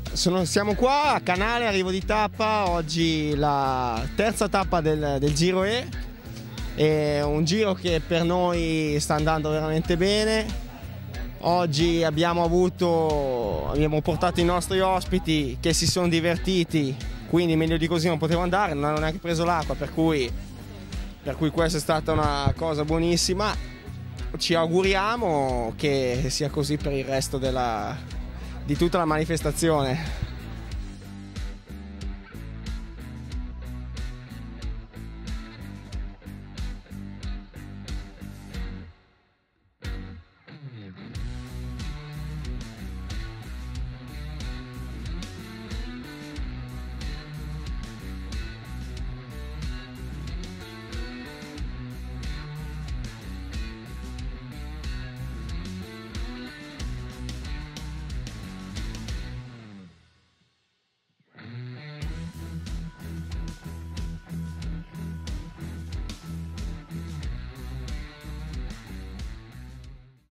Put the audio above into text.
Siamo qua a Canale, arrivo di tappa, oggi la terza tappa del Giro E, è un giro che per noi sta andando veramente bene. Oggi abbiamo portato i nostri ospiti che si sono divertiti, quindi meglio di così non potevo andare, non hanno neanche preso l'acqua, per cui questa è stata una cosa buonissima. Ci auguriamo che sia così per il resto di tutta la manifestazione.